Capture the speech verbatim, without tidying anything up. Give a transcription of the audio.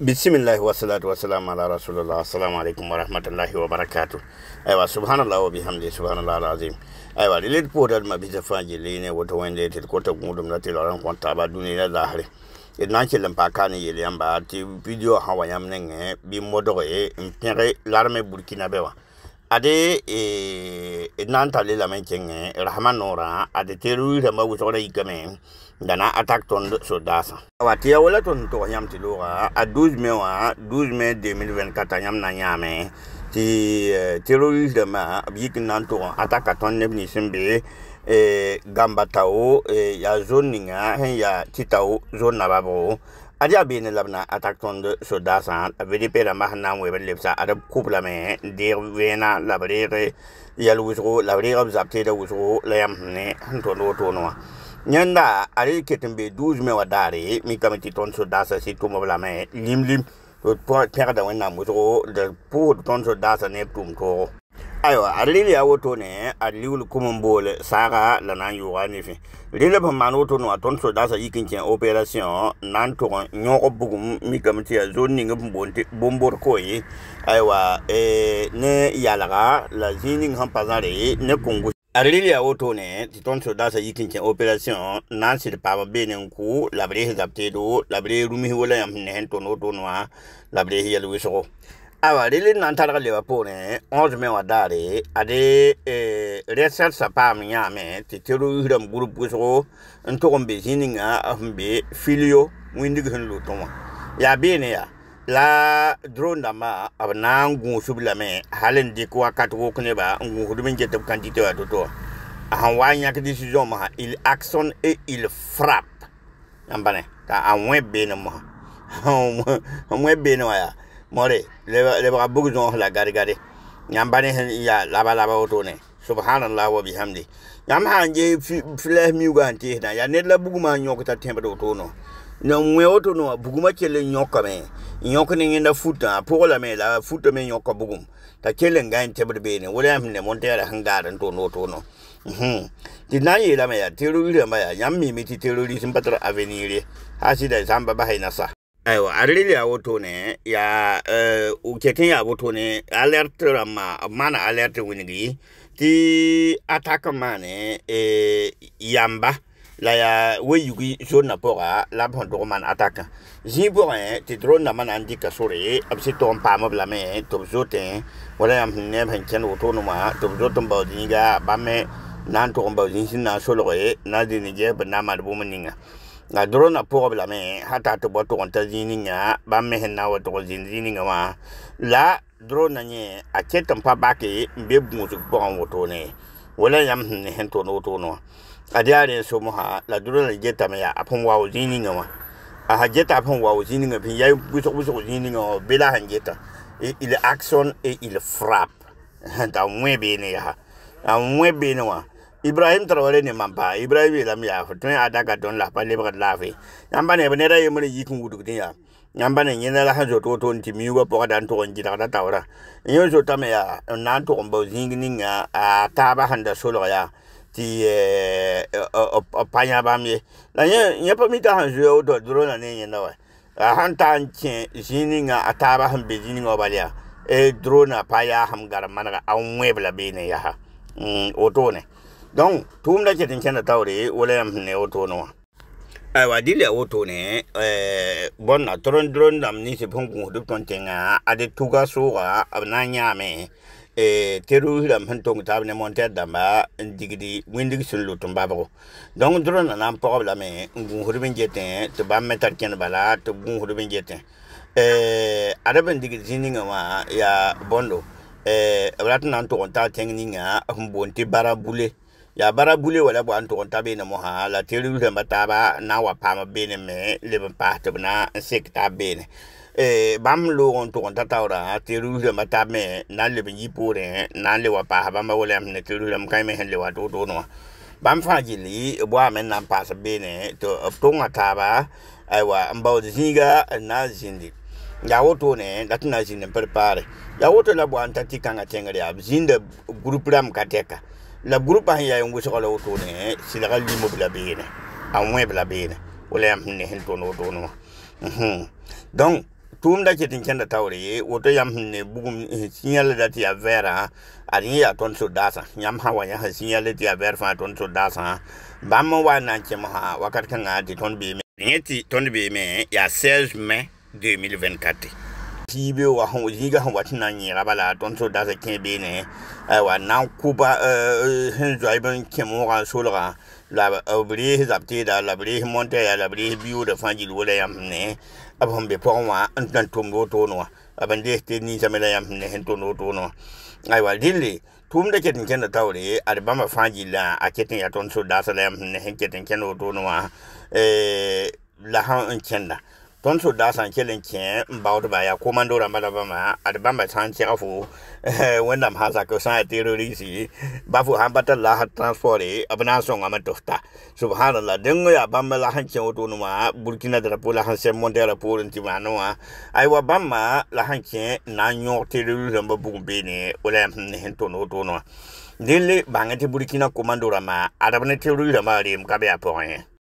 Bismillah wa salatu wa salam ala rasulullah. Assalamu alaikum wa rahmatullahi wa barakatuh. Aywa subhanallah wa bihamdi subhanallah alazim. Aywa le podal ma bisa faji le ne wato wende te ko ta gudum na te loran konta ba duniya zahiri. Idan ke lampa kan yele yamba ti video hawa yam nenge bi modo e impere l'armée Burkina Bewa. Ade e nan tale la men kenge rahman nora ade teru da ma wuso da ikame dana attaque ton soldats watia wala ton to yam ti lora a douze mai wa douze mai deux mille vingt-quatre yam na nyame ti terroriste ma bik nan to attaque ton ne ni sembe e gambatao e ya zone ninga hen ya titao zone na babo adia bene labna attaque ton soldats a vedi per la mahna we lepsa arab couple me de vena la brere ya luso la brere obzapte da wuso la yam ne to no to no Nyanda ari ketembe douze mai wadare mi kamiti ton soldats si to mobla me lim lim pour perdre da wena muso de pour ton soldats ne tum to ayo ari ya woto ne ari wul kumombole sara la nan yuwa ni fi lele ba manoto no ton soldats yikin ken opération nan to nyoko bugum mi kamiti ya zone ni ngambonte bombor koyi aywa e ne yalaga la zini ham pazare ne kongo Arilia auto ne ton soldats yikin ken opération nan sir pa benen ku la bre zaptedo la bre rumi wala yam ne to no to noa la bre yel wiso awa rile nan tara le wapone onze mai wadare ade eh research sa pa minya me ti teru hiram groupe wiso nto kombe zininga ambe filio windig hen lo to ya bene ya la drone dama abna ngu subla me halen di ko kat wo kneba ngu hudum jete quantité wa to han wanya ke décision ma il actionne et il frappe ambane ta anwe bene mo anwe bene wa more le le ba bugu don la gari gari nyambane ya laba laba oto ne subhanallah wa bihamdi nyam hanje fle mi uganti na ya ne la bugu ma nyokata tembe do to no no mwe oto no buguma kele nyoka me nyoka ni nda futa pour la me la futa me nyoka bugum ta kele ngan tebe be ne wala am ne montera hangara to no to no mhm dinaye la me ya terroriste ma ya yammi mi ti terrorisme patra avenir ha si da samba ba hayna sa aywa arili ya woto ne ya eh u keken ya woto ne alerte ma mana alerte winigi ti attaque mane e yamba la ya we yugi zona pora la bondo man attaque jiborin ti drone na man andika sore absi to pa ma bla me to zote wala yam ne ban ken woto no ma to zoto ba dinga ba me nan to ba din sin na solo e na din je ba na ma bu muninga na drone na pora bla me hata to boto on ta zininga ba me hen na woto zininga ma la drone na nye a chetam pa ba ke be bu su po on woto ne wala yam ne hen to no to no adiare so moha la drone jeta me ya apon wa zininga ma a jeta apon wa zininga pin ya bu so bu so zininga bela han jeta il action et il frappe da mwe be ne ya a mwe be ne wa Ibrahim Traoré ne mamba Ibrahim la miya to adaka don la pa lebra la fe yamba ne bene ra yemre yikun wudu tin ya yamba ne nyena la hajo to to nti miwa po dan to nji da tawra nyo so tame ya nan to mbo zinginga a taba handa solo ya ti eh panya bamye la nye nye pa mita hanjo do dro na ne nyena wa a hanta nche zininga ataba hambe zininga balia e drone pa ya ham gar managa a mwebla bene ya ha mm otone donc tum la jetin chana tawre wala yam ne auto no ay wa dile auto ne eh bon na tron drone dam ni se pon ko do ton tenga ade tuga soga abna nyame eh teru lam hantong tabne monter damba digidi windig sun lutum babako donc drone na problème ngu hurben jetin to bam metar ken bala to ngu hurben jetin eh araben digidi zininga ma ya bondo eh ratna to ta tenginga mbonti barabule ya barabule wala bo anto tabe na moha la terroriste mataba na wa pama bene me le pa to na sekta bene eh bam lo on to tataura terroriste matame na le bi pore na le wa pa ba ma wala ne terroriste kai me hen le wa to to no bam fajili bo amen na pa bene to to mataba ai wa mbaw zinga na zindi ya woto ne latna zinde prepare ya woto la bo antati kanga tengari ab zinde groupe ram kateka la groupe a ya yongo so la auto ne sila limo bla bene a moins bla bene wala am ne hen to no to no donc tum da ketin kenda tawre woto yam ne bugum signal da ti avera ari ya ton so dasa yam hawa ya signal ti avera fa ton so dasa bam wa na chema ha wakat kan ati ton be me yeti ton be me ya seize mai deux mille vingt-quatre tibe wa ho jiga ho watina ni rabala ton so dasa kebe ne wa na kuba hin driver kemo ga solra la obri zapti da la bri monte ya la bri biu da fanji wala yam ne abam be ponwa antan tumbo to no abande te ni samela yam ne hen to no to no ai wa dille tum da ketin ken da tawre arbama fanji la a ketin ya ton so da salam ne hen ketin ken to no eh la han kenda ton so da san kelen ken mbawdo ba ya komando ra mala ba ma arbama san chafu eh wanda ma sa ko sa terrorisi ba fu han bata la transport abna so ngama tofta subhanallah dengo ya bamba la han ken to no ma burkina da pola han sem mondera pour ntimano ai wa bamba la han ken na nyo terrorisi ba bu be wala hen to no to no dile bangati burkina komando ra ma arabne terrorisi ma rim ka be apoin